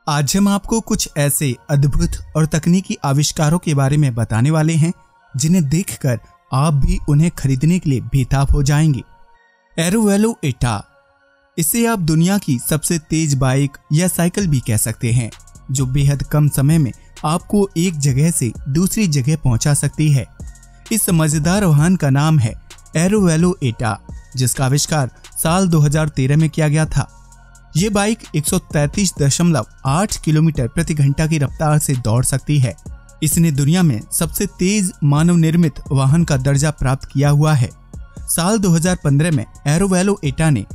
आज हम आपको कुछ ऐसे अद्भुत और तकनीकी आविष्कारों के बारे में बताने वाले हैं जिन्हें देखकर आप भी उन्हें खरीदने के लिए बेताब हो जाएंगे। एरोवेलो एटा, इसे आप दुनिया की सबसे तेज बाइक या साइकिल भी कह सकते हैं, जो बेहद कम समय में आपको एक जगह से दूसरी जगह पहुंचा सकती है। इस मजेदार वाहन का नाम है एरोवेलो एटा, जिसका आविष्कार साल 2013 में किया गया था। ये बाइक 133.8 किलोमीटर प्रति घंटा की रफ्तार से दौड़ सकती है। इसने दुनिया में सबसे तेज मानव निर्मित वाहन का दर्जा प्राप्त किया हुआ है। साल 2015 में एरोवेलो एटा ने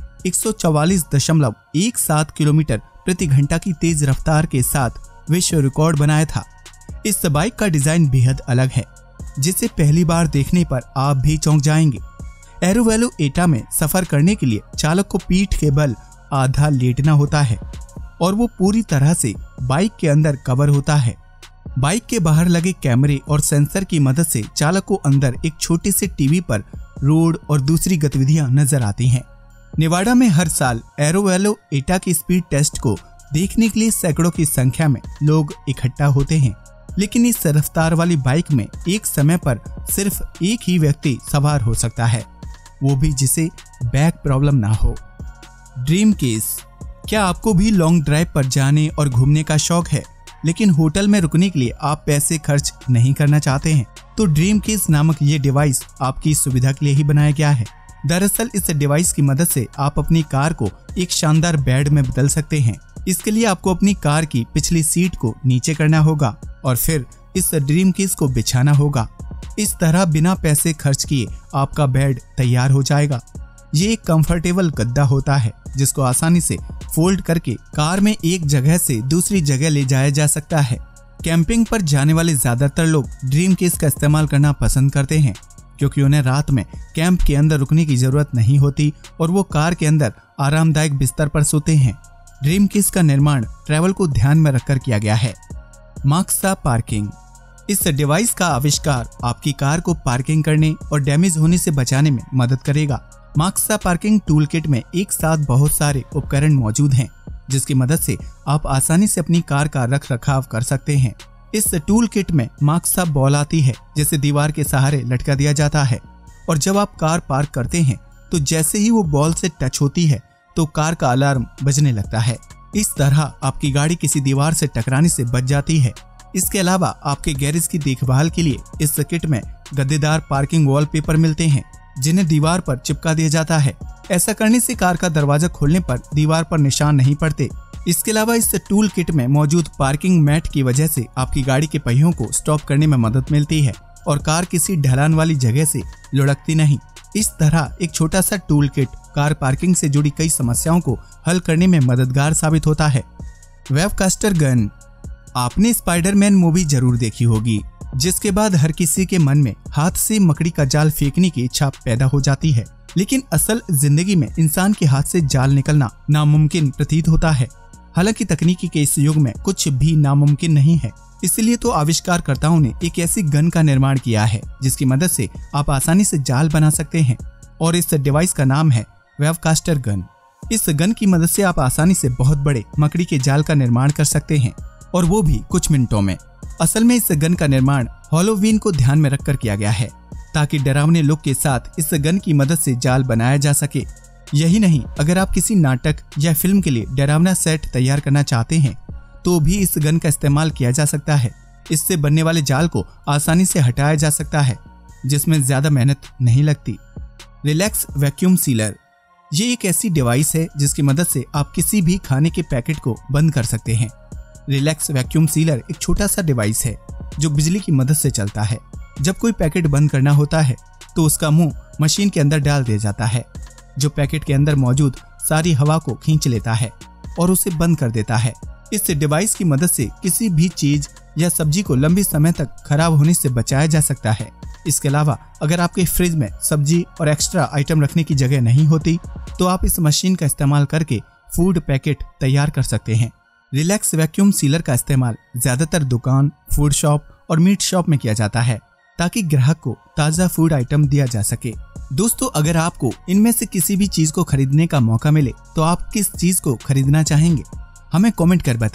144.17 किलोमीटर प्रति घंटा की तेज रफ्तार के साथ विश्व रिकॉर्ड बनाया था। इस बाइक का डिजाइन बेहद अलग है, जिसे पहली बार देखने पर आप भी चौंक जाएंगे। एरोवेलो एटा में सफर करने के लिए चालक को पीठ के बल आधा लेटना होता है और वो पूरी तरह से बाइक के अंदर कवर होता है। बाइक के बाहर लगे कैमरे और सेंसर की मदद से चालक को अंदर एक छोटे से टीवी पर रोड और दूसरी गतिविधियां नजर आती हैं। नेवाडा में हर साल एरोवेलो एटा की स्पीड टेस्ट को देखने के लिए सैकड़ों की संख्या में लोग इकट्ठा होते हैं, लेकिन इस रफ्तार वाली बाइक में एक समय पर सिर्फ एक ही व्यक्ति सवार हो सकता है, वो भी जिसे बैक प्रॉब्लम ना हो। ड्रीम केस, क्या आपको भी लॉन्ग ड्राइव पर जाने और घूमने का शौक है, लेकिन होटल में रुकने के लिए आप पैसे खर्च नहीं करना चाहते हैं? तो ड्रीम केस नामक ये डिवाइस आपकी सुविधा के लिए ही बनाया गया है। दरअसल इस डिवाइस की मदद से आप अपनी कार को एक शानदार बेड में बदल सकते हैं। इसके लिए आपको अपनी कार की पिछली सीट को नीचे करना होगा और फिर इस ड्रीम केस को बिछाना होगा। इस तरह बिना पैसे खर्च किए आपका बेड तैयार हो जाएगा। ये एक कंफर्टेबल गद्दा होता है जिसको आसानी से फोल्ड करके कार में एक जगह से दूसरी जगह ले जाया जा सकता है। कैंपिंग पर जाने वाले ज्यादातर लोग ड्रीम केस का इस्तेमाल करना पसंद करते हैं, क्योंकि उन्हें रात में कैंप के अंदर रुकने की जरूरत नहीं होती और वो कार के अंदर आरामदायक बिस्तर पर सोते हैं। ड्रीम केस का निर्माण ट्रैवल को ध्यान में रखकर किया गया है। माक्सा पार्किंग, इस डिवाइस का आविष्कार आपकी कार को पार्किंग करने और डैमेज होने से बचाने में मदद करेगा। माक्सा पार्किंग टूल किट में एक साथ बहुत सारे उपकरण मौजूद हैं, जिसकी मदद से आप आसानी से अपनी कार का रख रखाव कर सकते हैं। इस टूल किट में माक्सा बॉल आती है, जिसे दीवार के सहारे लटका दिया जाता है और जब आप कार पार्क करते हैं तो जैसे ही वो बॉल से टच होती है तो कार का अलार्म बजने लगता है। इस तरह आपकी गाड़ी किसी दीवार से टकराने से बच जाती है। इसके अलावा आपके गैरेज की देखभाल के लिए इस किट में गद्देदार पार्किंग वॉलपेपर मिलते हैं, जिन्हें दीवार पर चिपका दिया जाता है। ऐसा करने से कार का दरवाजा खोलने पर दीवार पर निशान नहीं पड़ते। इसके अलावा इस टूल किट में मौजूद पार्किंग मैट की वजह से आपकी गाड़ी के पहियों को स्टॉप करने में मदद मिलती है और कार किसी ढलान वाली जगह से लुढ़कती नहीं। इस तरह एक छोटा सा टूल किट कार पार्किंग से जुड़ी कई समस्याओं को हल करने में मददगार साबित होता है। वेवकास्टर गन, आपने स्पाइडरमैन मूवी जरूर देखी होगी, जिसके बाद हर किसी के मन में हाथ से मकड़ी का जाल फेंकने की इच्छा पैदा हो जाती है, लेकिन असल जिंदगी में इंसान के हाथ से जाल निकलना नामुमकिन प्रतीत होता है। हालांकि तकनीकी के इस युग में कुछ भी नामुमकिन नहीं है, इसलिए तो आविष्कारकर्ताओं ने एक ऐसी गन का निर्माण किया है जिसकी मदद से आप आसानी से जाल बना सकते हैं, और इस डिवाइस का नाम है वेवकास्टर गन। इस गन की मदद से आप आसानी से बहुत बड़े मकड़ी के जाल का निर्माण कर सकते हैं, और वो भी कुछ मिनटों में। असल में इस गन का निर्माण हैलोवीन को ध्यान में रखकर किया गया है, ताकि डरावने लुक के साथ इस गन की मदद से जाल बनाया जा सके। यही नहीं, अगर आप किसी नाटक या फिल्म के लिए डरावना सेट तैयार करना चाहते हैं तो भी इस गन का इस्तेमाल किया जा सकता है। इससे बनने वाले जाल को आसानी से हटाया जा सकता है, जिसमें ज्यादा मेहनत नहीं लगती। रिलैक्स वैक्यूम सीलर, ये एक ऐसी डिवाइस है जिसकी मदद से आप किसी भी खाने के पैकेट को बंद कर सकते हैं। रिलैक्स वैक्यूम सीलर एक छोटा सा डिवाइस है जो बिजली की मदद से चलता है। जब कोई पैकेट बंद करना होता है तो उसका मुंह मशीन के अंदर डाल दिया जाता है, जो पैकेट के अंदर मौजूद सारी हवा को खींच लेता है और उसे बंद कर देता है। इस डिवाइस की मदद से किसी भी चीज या सब्जी को लंबे समय तक खराब होने से बचाया जा सकता है। इसके अलावा अगर आपके फ्रिज में सब्जी और एक्स्ट्रा आइटम रखने की जगह नहीं होती तो आप इस मशीन का इस्तेमाल करके फूड पैकेट तैयार कर सकते हैं। रिलैक्स वैक्यूम सीलर का इस्तेमाल ज्यादातर दुकान, फूड शॉप और मीट शॉप में किया जाता है, ताकि ग्राहक को ताज़ा फूड आइटम दिया जा सके। दोस्तों, अगर आपको इनमें से किसी भी चीज को खरीदने का मौका मिले तो आप किस चीज को खरीदना चाहेंगे? हमें कमेंट कर बताएं।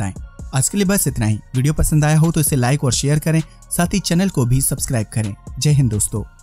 आज के लिए बस इतना ही। वीडियो पसंद आया हो तो इसे लाइक और शेयर करें, साथ ही चैनल को भी सब्सक्राइब करें। जय हिंद दोस्तों।